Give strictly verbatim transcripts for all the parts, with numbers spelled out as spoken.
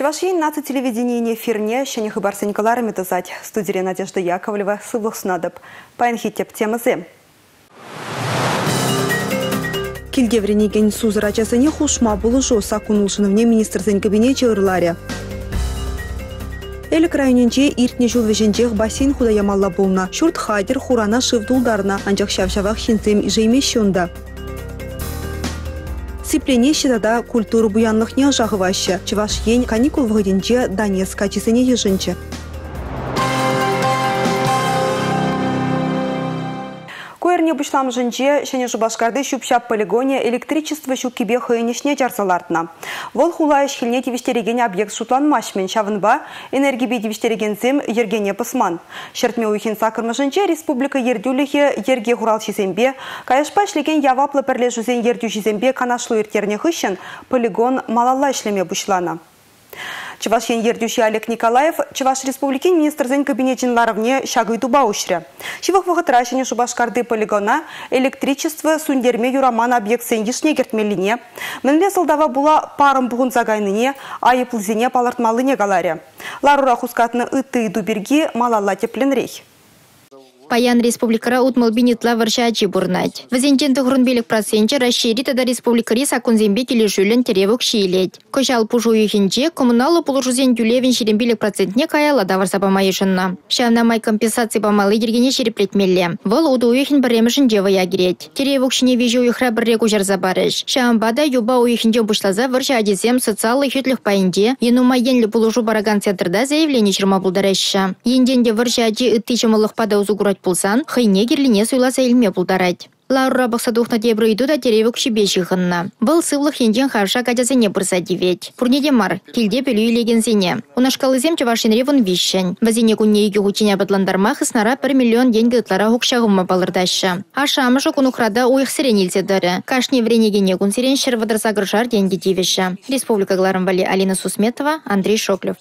Чувашин наци телевидение эфирне шене хыбарсы Николарами тазать. Студия Надежда Яковлева сывлых снадоб. Паянхиттеп темазы. Килдевренеген сузыра жасыне хушма булыжу сакунулшынывне министрзен кабинете ырларе. Элек районенче иртне жулвеженчех бассейн худаямалла болна. Шурт хадер хурана шывдулдарна, анчах шавшавах шинцем жеймещунда. Сиплене щитада культуру буянлыхне жағывашы. Чываш ен каникул вғыденче Донецк качисыне ежінче. Койерне бұшлам жынче, шене жубашкарды шупшап полигоне электричество шуккебе хыйнешне жарсалартына. Вол хулай шхилне тивиштереген объект шутланмашмен шавынба энергибе тивиштерегензем ергене пысман. Шертме уйхин сакырмы жынче республика ердюлихе ерге хурал шизембе, каяшпа шлеген яваплы перле жузен ердю шизембе канашлу ертерне хыщен полигон малалла ишлеме бұшлана. Чувашен ердюши Олег Николаев, Чуваш республики министрзен кабинетин ларовне шагы туба ушре. Чивах вахатрашене шубашкарды полигона электричество сундерме юраман объект сендишне гертмелине. Менле солдава була парым бугун загайныне, айыплызине палартмалыне галаре. Ларура хускатны ыты дуберги малалла тепленрей. Паян республикара утмал бинитла варшачи бурнать. Вазентен тухрунбелик проценте расширит это республикари сакунзембе тележулен теревок шиилет. Кошал пужу юхинче коммуналу полужузен тюлевин шерембелик процентне каяла даварса помаешынна. Шавна май компенсации помалы ергене шереплетмелле. Вол уду юхин баремышын дева ягерет. Теревок шине вижу юхра барреку жарзабарыш. Шамбада юба уюхинче бушлаза варша адизем социалы хютлих паинде. Ену майенли полужу бараган центрда заявление черма булдарэшша. Енденде варша ади ытычымылых пада узугурать пулсан, хайне герлине суйласа илме пулдарать. Лаура бақсадухна дебру иду да теревок шибешихынна. Был сывлых енден харша кадязыне бұрса девет. Пурнеде мар, килде пелю илегензене. Унашкалызем чавашин ревун вишшен. Вазине кунне иге хучине батландармах снара бір миллион деньги ытлара хукшағымма балырдаща. Аша амыша кунухрада уйх сирен илседары. Кашне вренегене кун сирен шервадрса гржар деньги девеща. Республика Гларамвали Алина Сусметова, Андрей Шоклев.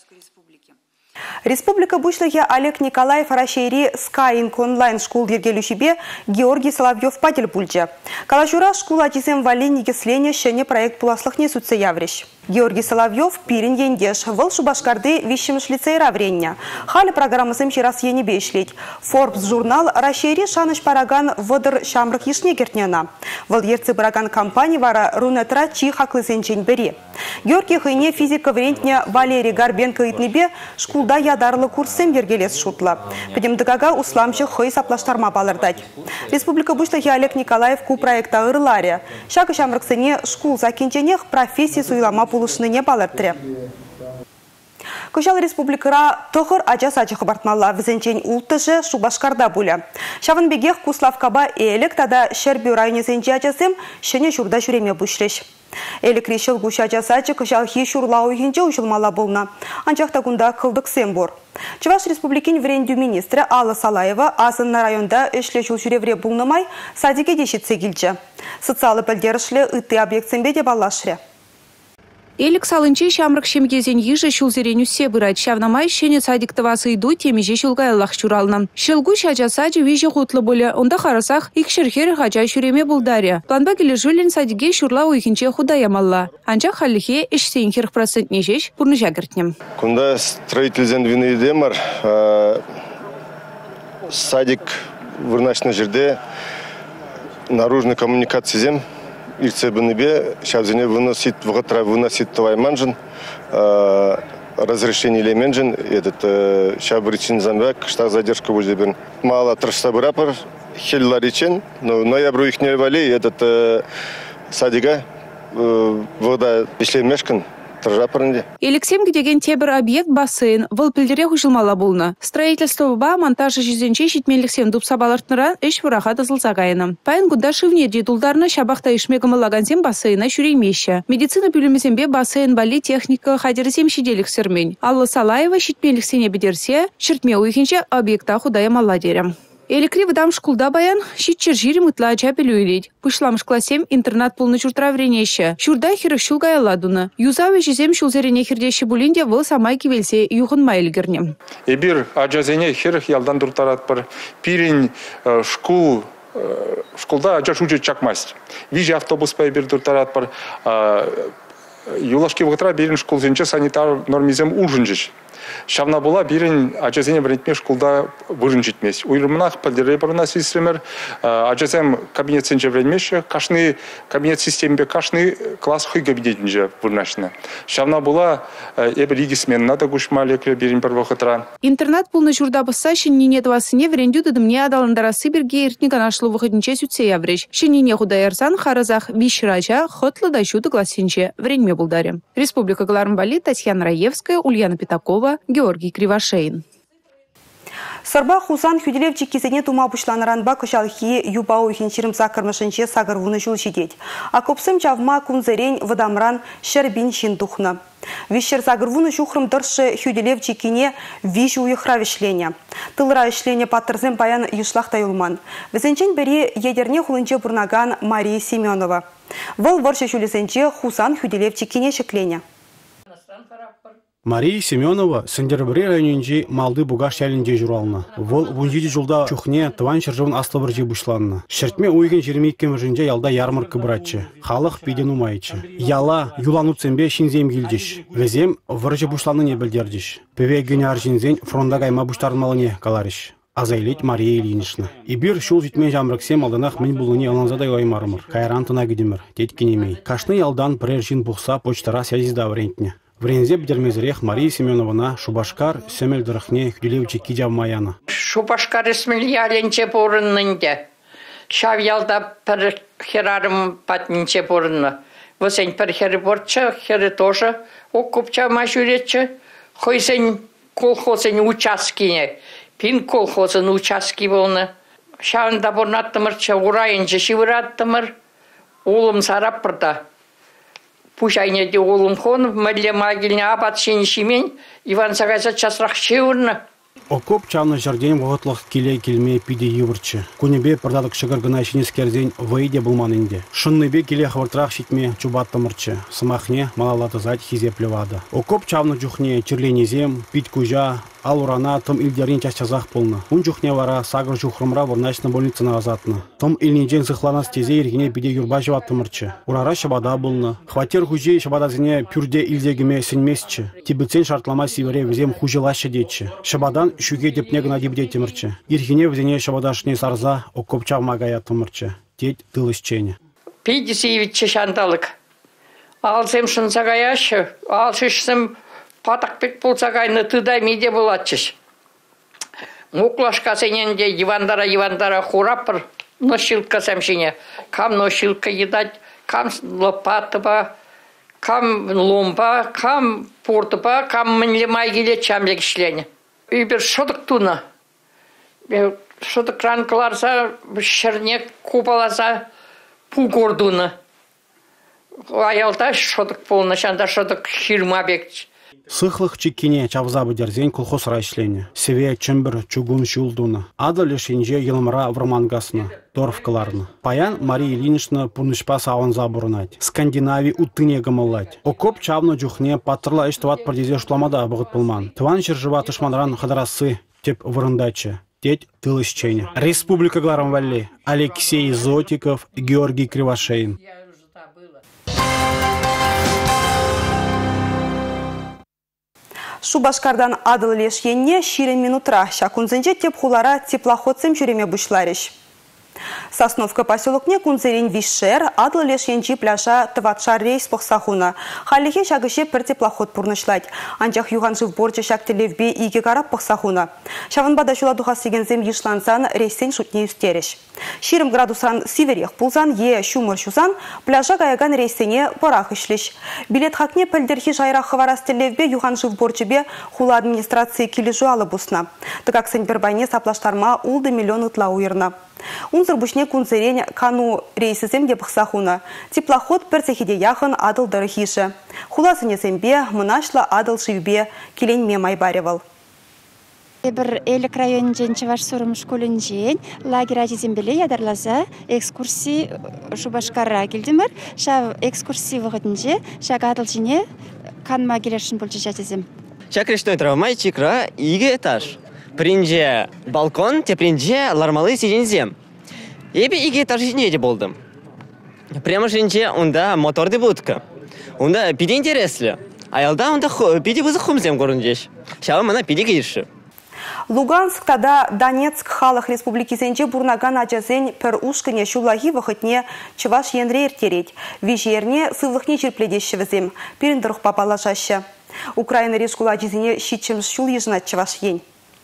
Республика Бушлахе Олег Николаев Рашейри Скайинг онлайн школ ергелюшибе Георгий Соловьев патель пульче. Калашура школа тисем валени кислене шене проект пуласлых не сутся яврищ. Георгий Соловьев пирин ендеш выл шубашкарды вищемш лицейра врення. Хали программасым ширас енебе ишлеть. Forbes журнал Рашейри шаныш параган водыр шамрық ешне кертнена. Выл ерцы параган компания вара рунетра чи хаклысенчен бери. Георгий хыйне физика врентня Валерий Горбенко итнебе шкулда ядарлы курсым ергелес шутла. Педемдыгага усламчы хый саплаштарма балырдать. Республика Бушлахе Олег Николаев ку проекта ырларе. Шагы шамрыксыне шкул закинченех профессии суйлама пулышныне балыртре. Кушал республикара тохыр ажа-сачы хабартмалла візенчен ултыжы шубашкарда буля. Шавынбегех Куславкаба элек тада Шербю районезенче ажасым шене шурда жүреме бұшреш. Элек решил бұш ажасачы кушал хи шурлау хинче ушылмала болна. Анчақта күнда қылдық сен бор. Чуваш республикин врендю министрі Алла Салаева азынна районда эшле жыл жүревре бұлнымай садике дешітсе келчі. Социалы пілдерішлі үтті объектсенбе де балашре. Элек салынче шамрық шемгезен ежі шулзереню се бұрайт. Шавнамай шене садиктывасы иду темеже шулгайлах чурална. Шылгу шажасаджы веже хутлы боле. Онда қарасақ икшерхер хачай шуреме бұлдаре. Планба келі жүлін садиге шурла уйхінче худаямалла. Анчақ халлихе ішсен қырық процент нежеш бұрны жагіртнем. Кунда строительзен вины демар. Садик вырначны жерде наружный коммуникация зем. Ирцебнебе шавзене выносит вгатра выносит твой манжин разрешение леменжин этот шабричин замбек что задержка будет бен мало трошса брапор хилларичен но ноябрь их не вали этот садига вода пешлемешкан. Элексем деген тебір объект бассейн выл пілдере хұшылмала болны. Строительство ба монтажы жүзенче шетменліксем дұпсабалартыныран үш бұраға дызылса ғайыным. Пайын күнда шывне дедулдарына шабақта ішмегімілагансем бассейна шүреймеші. Медицина бүлімізембе бассейн бали техника хадерісем шеделік сірмен. Алла Салаева шетменліксене бедерсе, шертме уйхенше объекта худая мала дерем. Элекри выдам шкулда баян, щитчер жирим ытла ачапелю илить. Пышламыш классем интернат полны чуртра вренеще. Чурда хирых шулгая ладуна. Юзавы жезем шулзерене хирдеші булинде выл самайки велсе юхын майлгернем. Эбир аджазене хирых ялдан дуртарат пар. Пирин шкул шкулда ажа шучу чакмасть. Вижи автобус пайбир дуртарат пар. юлашки вғытра берін школ зенче санитар нормизем ужынжыш. Шавна была берін ажазене бірінтме школда вырын жетмес. Уйрымынақ пәлдері барына сестремер, ажазем кабинет сенче вредмеші, кашны кабинет систембе кашны класс хый кабинетінже вырнашыны. Шавна была эбі лигисмен нада гушмалекле берін бір вғытра. Интернат пулны журда бұса шыннине двасыне врендю дыдымне адалындарасы бірге ертнік анашлы вғытынче сүтсе явреш. Шыннине худайарсан харазах вишрача хотлы да жуды классинче вренме булдаре. Республика Галармбали, Татьяна Раевская, Ульяна Пятакова, Георгий Кривошеин. Сарба хусан хюделевчик кисене тума пушланаранба кышалхи юбау хинчирим сакырмышынче сагырвуны жул жидеть. А копсым чавма кунзерень вадамран шербин шинтухна. Вишер сагырвуны шухрым дыршы хюделевчикине виш уйхра вишленя. Тылра вишленя патырзем паян юшлахта юлман. Везенчен бери едерне хулынче бурнаган Мария Семенова. Вол ворше шулесенче хусан хюделевчикине шекленя. Мария Семенова Сендербри районинчи малды бугаш шәлінде журалны. Вол вунжиди жылда чухне тыван шыржывын аслыбыржи бушланны. Шертме уйген жермейкен міржінде ялда ярмарка братчы. Халық пиден умайчы. Яла юлану цембе шинзем гилдиш. Везем выржы бушланны не білдердиш. Певе гене аржинзен фронда гайма буштармалыне калариш. Азайлет Мария Ильинична. Ибир шул житмен жамрыксем алданах мен булыне аланзадай оймарымыр. Кайрантына гидимір. Теткенемей. Кашны ялдан прержин бухса почтара сязизда врентне. Врензе бдермезрех Мария Семеновна Шубашкар сөмел дырахне хюделевчи кидяв маяна. Шубашкар смельяленче порыннынде. Шав ялда пір херарым патнинче порынны. Высень пір хері борчы, хері тоже окупча машуретчі. Хойсень колхозын участкине. Пин колхозын участки болны. Шавында борнаттымырчы урайынчы шивыраттымыр. Олым сарап бірда. Пушайнеде олым хон, мәлі магиліне абат шенішімен, Иван Сагайса часрақ шеурны. Окоп чавны жарден вғытлық келе келме пиде евірчі. Көнебе пырдадық шығыргына шенескерден вейде бұлманынде. Шынныбе келе хвартрақ шитме чубаттымырчы. Сымахне малалаты зать хизеплевады. Окоп чавны жүхне черленезем, пит кужа, ал урана тым илдерин часчазақ болны. Он жүхне вара сагыр жүхрымра вырначны больницына азатны. Тым илнежен зықлана стезе ергене пиде юрба жываттымырчы. Урара шабада болны. Хватер хуже шабадазіне пюрде илдегіме сенмесчі. Тибіцен шартлама сивере візем хужелашы детчі. Шабадан шуге депне гына дебдетімірчі. Ирхине візене шабадашыне сарза окопчав магаятымырчы. Тет тылышчене. Пидесевичче шандалык. Алсем шынсагаяшы, алшышсым патақпек болсағайны тыдай меде болатчыш. Муклашка сененде евандара-евандара хурапыр, ношилка сәмшіне. Кам ношилка едать, кам лопатыба, кам ломба, кам портыба, кам мінлемай келет чамлек ішлене. Үйбір шыдық туны. Шыдық ранкыларса, шырнек купаласа, пу гордуны. Аялда шыдық болны, шанда шыдық хирма бекчі. Сыхлых чекине чавзабы дерзень колхоз райшлене. Севе чымбір чугун шулдуны. Ады лешенже елмыра врмангасны. Торфкаларны. Паян Мария Ильинична пунышпа саван забурнать. Скандинавии уттыне гамалать. Окоп чавны жүхне патырла иштват продезе шламада бұғыт пылман. Тыван жыржыва тышманран хадарасы теп вырындачы. Теть тылышчене. Республика Галармбали. Алексей Зотиков, Георгий Кривошеин. Шубашкардан адыл лешенне ширен минутра. Шакунзенже теп хулара теплоходцем жүреме бұшларыш. Сосновка поселокне кунзерин вишер, адыл лешенчи пляжа тватшар рейс похсахуна. Халихе шагыше пір теплоход пурнышлать. Анчах юганжив борчы шактелевбе иге карап похсахуна. Шаванбада шула духа сегензем ешлансан рейсен шутне үстереш. Ширим градусан сиверех пулзан е шумыр шузан пляжа гаяган рейсене порах ишлеш. Билет хакне пілдерхи жайрах хаварастелевбе юганжив борчыбе хула администрации килежу алыбусна. Тыгак сен бербайне саплаштарма улды миллион ытла уйырна. Унзыр бушне кунцерен кану рейсізем де пықсахуна. Теплоход перцехиде яхын адыл дырыхишы. Хуласыне зембе, мынашла адыл шивбе келенме майбаревал. Бір элек районын Чаваш Сорым школын жен, лагерь азизембеле ядарлаза экскурсии Шубашкарра келдімір. Ша экскурсии вғытын же, ша адыл жіне канма келешін бұл жежатезем. Ша крештой травмай чикра иге этаж. Принже балкон, те принже лармалы сидензем. Эбі иге этаж жіне де болдым. Прямо жінже онда моторды будка. Онда пиде интереслі. Аялда онда пиде бізі хумзем көріндеш. Шава мана пиде кейші. Луганск тада Донецк халық республикисенче бурнаган ачасен пір ушкыне шулахи вақытне чываш енре ертерет. Вежерне сывлықне черпледеші візем. Періндірық папалашашы. Украина решкула жезіне щитчем шул ежнат чываш ен.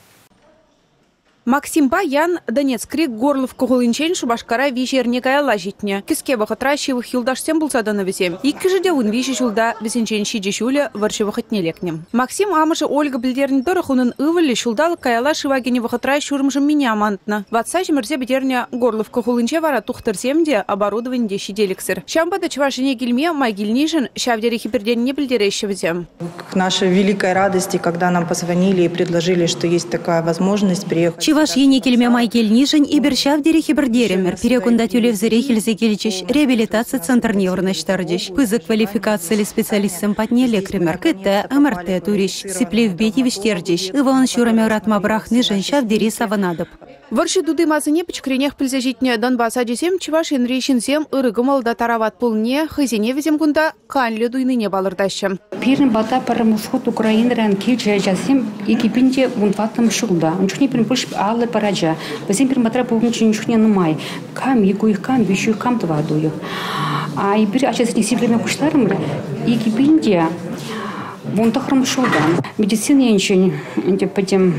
Максим Баян Донецк-крик горлов кугулынчен Шубашкара вежерне каяла житне. Киске вақытра шивых юлдашсем булсаданы візем. Иккі жыде он виші жылда візенчен шиде шулі варчы вақытне лекнем. Максим амыжы Ольга білдерні дұрық унын ывылі шулдалы каяла шивагене вақытра шурмжым меня амантны. Ватса жемірзе бедерне горлов кугулынче вара тухтырсемде оборудованде шиделіксір. Шамбада чывашыне келме майгильнижін шавдері хиперденне білдерещі візем. К нашей великой радости, когда нам позвонили и предложили, что есть такая возможность приехать. Чываш ене келме майгел нижен и бершав дерехи бердеремер. Перекунда тюлев зерехель зекеличиш реабилитация центр неврночтардиш. Пызы квалификации специалистам патне лекремер. Кыта МРТ туриш. Сиплев бетивиш тердиш. Иван шурами ратма брахны женщав дери саванадып. Варши дуды мазыне пичкренех пыльзажитне Донбасса десем чываш енрейшинзем ырыгымалда тарават пулне хызене везем кунда канле дуйныне балырдаща. Пирн бата парамусхот Украинран килча жасем экипинде вунватым шулда. Унчухне пирн пульш аллы параджа. Везем пирн батра пулничи ничухне нумай. Кам егуих кам вещу кам твадую. А и бир ачасни сиплеме куштарым экипинде вунтахрам шулда. Медицина янчень потем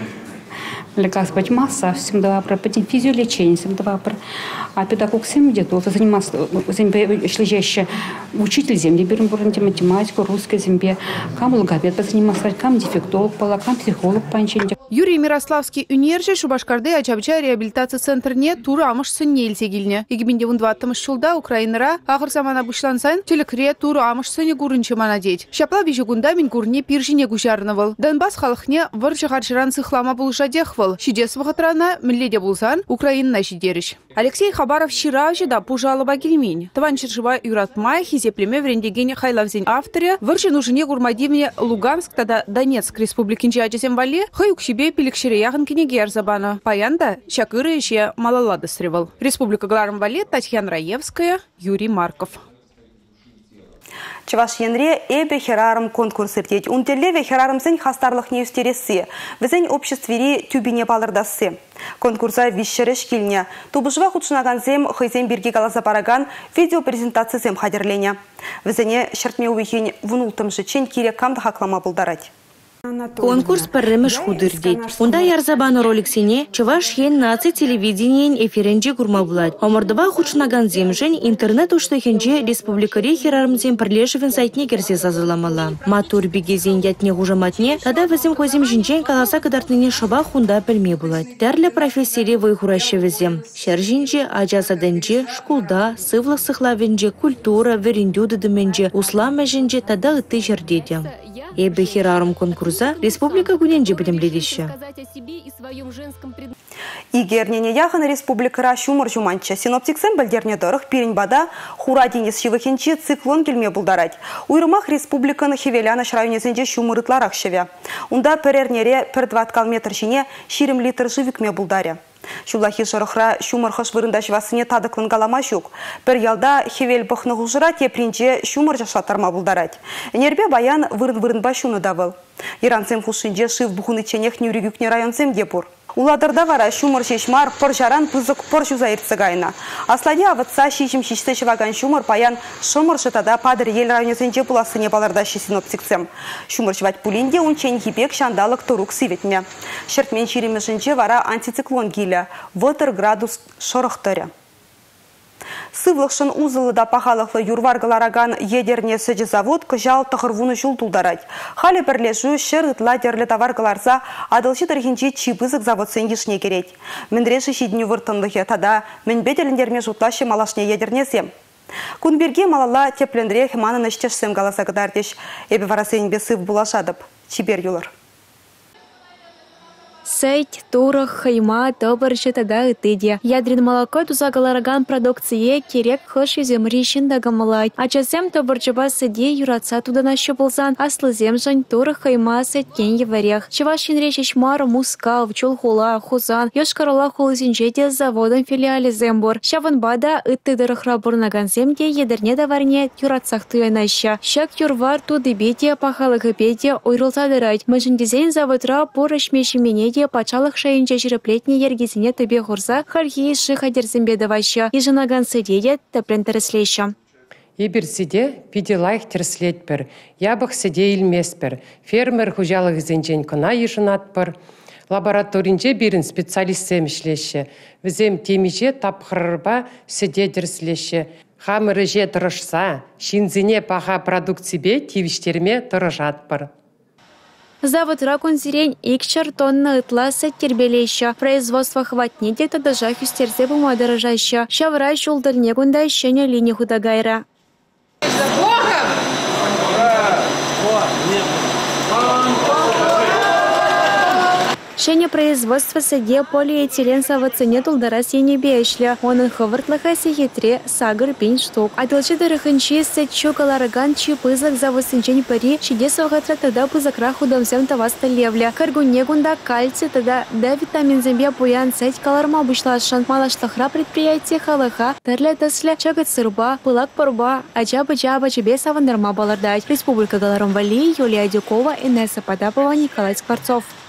лекарств быть масса, всем давай про физиолечение, всем давай про а педагог всем где-то занимался, земле шлежащий учитель земли, берем математику, русской земле, кам логопед занимался, кам дефектолог, кам психолог панченде. Юрий Мирославский унерже Шубашкарды ачабча реабилитация центрне тура амыш сынне илсегилне. Егибинде вундваттымыш шулда Украинара ахыр замана бушлансан телекре тура амыш сыне гурынчы манадеть. Шапла вижегунда min гурне пиржине гужарнывал. Донбасс халыхне варчы харчыран сыхлама булыша дехвал. Шидес вахатрана милледе булсан Украинна шидериш. Алексей Хабаров щиравчы да пужалыба келмень. Таван чыршыва юратмай хизеплеме врендегене хайлавзень авторе варчы нужыне гурмадивне Луганск тада Донецк республикинче ачасем вале хаюк себе пиликшире яғын кенеге арзабана. Паянда шакыры еще малалады срывал. Республика Гларм вале Татьяна Раевская, Юрий Марков. Чываш енре эбе херарым конкурс иртеть. Унтелеве херарымсен хастарлық неустересі. Візен обществери тюбине балырдасы. Конкурса вишшереш келіне. Тубышыва худшынаганзем хызен бірге галаса параган видеопрезентациясем хадерлене. Візене шыртме уйхен вунултымшы чен керек камды хақлама бұлдарать. Конкурс парремеш худырдет. Унда ярзабаны роликсене чываш хен наци телевидениен эфиренже гурма булат. Омырдыва хучнаган земжен интернет уштахенже республикари херарымзем пірлешевен сайтне керсе сазыламала. Матур бигезен ятне хужаматне, тада візем козем жинчен каласа кадартныне шыба хунда пілме булат. Тәрлі профессире вайхураща візем. Шаржинже, ажазаденже, шкулда, сывлық сықлавенже, культура, вериндюды дыменже, услама жинже, тада ыты жердеде. Эбе херарым конкурса республика гуненже бедемледище. Игернене яхын республикара шумыр жуманча. Синоптиксен білдерне дұрық перенбада хура денес шивахенче циклон келме бұлдарать. Уйрымақ республиканы хевеляна шрайнезенде шумырытларақ шеве. Унда перернере пір дваткал метр шине ширим литр живикме бұлдаре. Шулахи шырықра шумыр хыш вырында швасыне тадықлын галама шук. Пір ялда хевел бұқны ғужыра тепринче шумыр жашлатарма бұлдарать. Энербе баян вырын-вырынба шуны давыл. Иранцем хушинже шив бұхыны ченех нюрегюкне районцем депур. Уладырда вара шумыр шешмар пыр жаран пызык пыр жузайыртсы гайна. Асладе авытса шешім шешті шываган шумыр паян шумыр шытада падыр ел районценже пуласыне баларда синоптиксем. Шумыр швать пулинде унчен хипек шандалық турук сиветме. Шертмен ширемешінче вара антициклон гиля. Вотыр градус шорықтыры. Сывлықшын узылыда пахалықлы юрваргалараган едерне сөджі завод күжал тұқырвуны жул тұлдарад. Халі бірлежу шырытла дерлі товаргаларса адылшы тұрхенче чипызық заводсын ешіне керет. Міндреші шидіне вұртынлығы тада мінбетеліндерме жұтлашы малашне едернесем. Күнберге малала теплендіре хеманын іштешсем галаса кыдардеш. Эбі варасен бе сыв булашадып. Чибер юлар. сеть, турах, хайма, табарчы тада ытыде. Ядрин молоко тузагалараган продукция керек хыш земрищен дагамалай. Ачасем табарчыба сыде юратса тудана щыпылсан, аслы земжань турах хайма сеткен еварех. Чевашин речь мар мускав, чулхула, хузан, ёшкарала хулызинчеде заводом филиале зембор. Шаванбада ыттыдырыхра бурнаган земде едерне даварне юратсах туянаща. Щак юрвар туды бете пахалыгы бете ойрылса дырать. Мәжіндезен заводра порышмеші менеде пачалық шайынча жирыплетне ергесіне төбе ғұрса хархи шыха дерзімбе даваща. Ежынаган сыдеде тәплен тіріслейші. Ибір сиде пиделайх терслетпір, ябық сиде илмеспір. Фермер хужалық зенчен кына ежынатпір. Лабораторинже бірін специалистсем ішлеші. Візем темеже тапқырырба сиде дерслеші. Хамырыже тұрышса, шинзіне паға продукцибе тивіштерме тұрыжатпыр. Завод ракунзирень икчар тонна ытласа тербелеща. Производство хватнеде тадажа хюстерзе бума дорожаща. Шаврай шулдырне гунда ищеня линия худагайра. Шене производства саде полиэтилен савацене тулдара сене бешля. Он ховыртлаха сехитре сагыр пень штук. Адылчы дырыхынчи сетчу калараган чи пызлак завосынчень пари, чиде савгатра тогда пызакра худамсем таваста левля. Каргуне гунда кальций тогда да витамин зембе пуян сеть каларма бушлашан. Малашлахра предприятие халаха, тырля тысля, чагат сырба, пылак порба, аджаба-джаба чебе савандарма балардать. Республика Галарам-Вали, Юлия Дюкова, Инесса Потапова, Николай Скворцов.